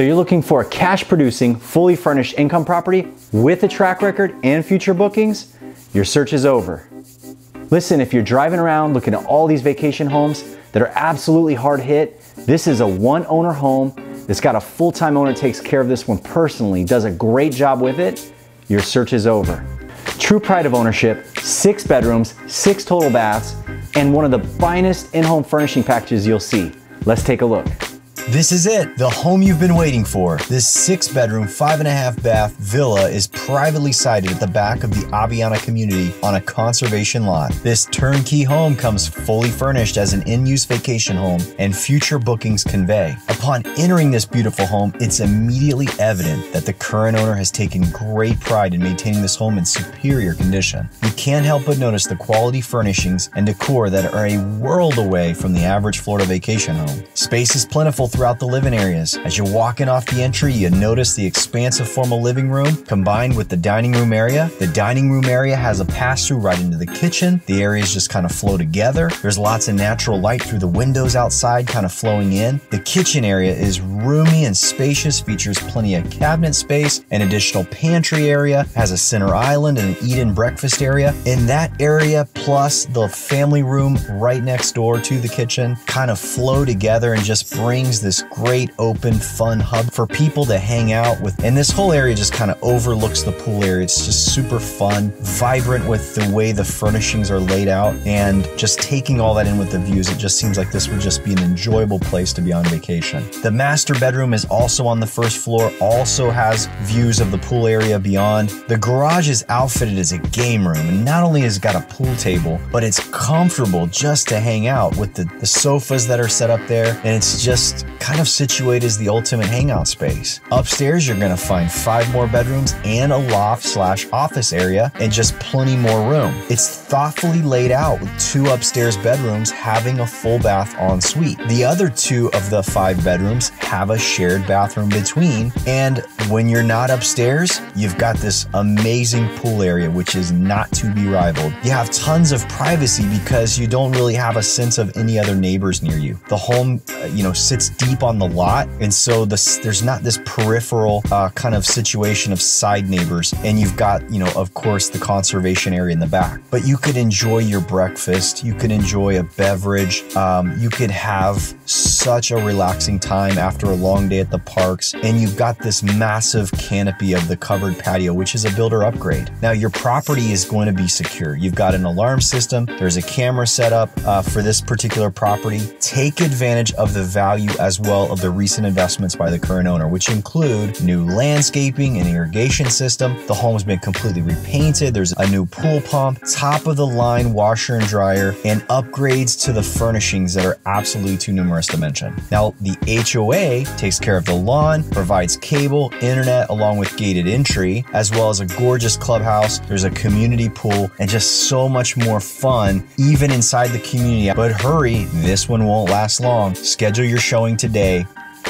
So you're looking for a cash producing, fully furnished income property with a track record and future bookings? Your search is over. Listen, if you're driving around looking at all these vacation homes that are absolutely hard hit, this is a one owner home that's got a full-time owner that takes care of this one personally, does a great job with it. Your search is over. True pride of ownership, 6 bedrooms, 6 total baths, and one of the finest in-home furnishing packages you'll see. Let's take a look. This is it, the home you've been waiting for. This 6-bedroom, 5.5 bath villa is privately sited at the back of the Aviana community on a conservation lot. This turnkey home comes fully furnished as an in-use vacation home, and future bookings convey. Upon entering this beautiful home, it's immediately evident that the current owner has taken great pride in maintaining this home in superior condition. You can't help but notice the quality furnishings and decor that are a world away from the average Florida vacation home. Space is plentiful throughout the living areas. As you're walking off the entry, you notice the expansive formal living room combined with the dining room area. The dining room area has a pass-through right into the kitchen. The areas just kind of flow together. There's lots of natural light through the windows outside kind of flowing in. The kitchen area is roomy and spacious, features plenty of cabinet space, an additional pantry area, has a center island and an eat-in breakfast area. In that area, plus the family room right next door to the kitchen, kind of flow together and just brings this great open fun hub for people to hang out with. And this whole area just kind of overlooks the pool area. It's just super fun, vibrant with the way the furnishings are laid out, and just taking all that in with the views, it just seems like this would just be an enjoyable place to be on vacation. The master bedroom is also on the first floor, also has views of the pool area beyond. The garage is outfitted as a game room, and not only has it got a pool table, but it's comfortable just to hang out with the sofas that are set up there, and it's just kind of situated as the ultimate hangout space. Upstairs, you're gonna find 5 more bedrooms and a loft/office area, and just plenty more room. It's thoughtfully laid out with 2 upstairs bedrooms having a full bath ensuite. The other 2 of the 5 bedrooms have a shared bathroom between, and when you're not upstairs, you've got this amazing pool area, which is not to be rivaled. You have tons of privacy because you don't really have a sense of any other neighbors near you. The home, sits deep on the lot, and so there's not this peripheral kind of situation of side neighbors, and you've got, of course, the conservation area in the back. But you could enjoy your breakfast, you could enjoy a beverage, you could have such a relaxing time after a long day at the parks, and you've got this massive canopy of the covered patio, which is a builder upgrade. Now, your property is going to be secure. You've got an alarm system, there's a camera set up for this particular property. Take advantage of the value as well of the recent investments by the current owner, which include new landscaping and irrigation system. The home's been completely repainted. There's a new pool pump, top of the line washer and dryer, and upgrades to the furnishings that are absolutely too numerous to mention. Now, the HOA takes care of the lawn, provides cable, internet, along with gated entry, as well as a gorgeous clubhouse. There's a community pool, and just so much more fun, even inside the community. But hurry, this one won't last long. Schedule your showing today.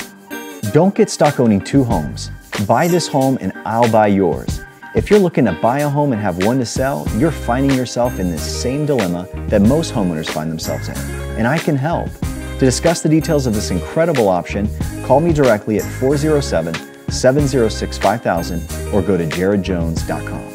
Don't get stuck owning 2 homes. Buy this home and I'll buy yours. If you're looking to buy a home and have one to sell, you're finding yourself in this same dilemma that most homeowners find themselves in, and I can help. To discuss the details of this incredible option, call me directly at 407-706-5000 or go to jaredjones.com.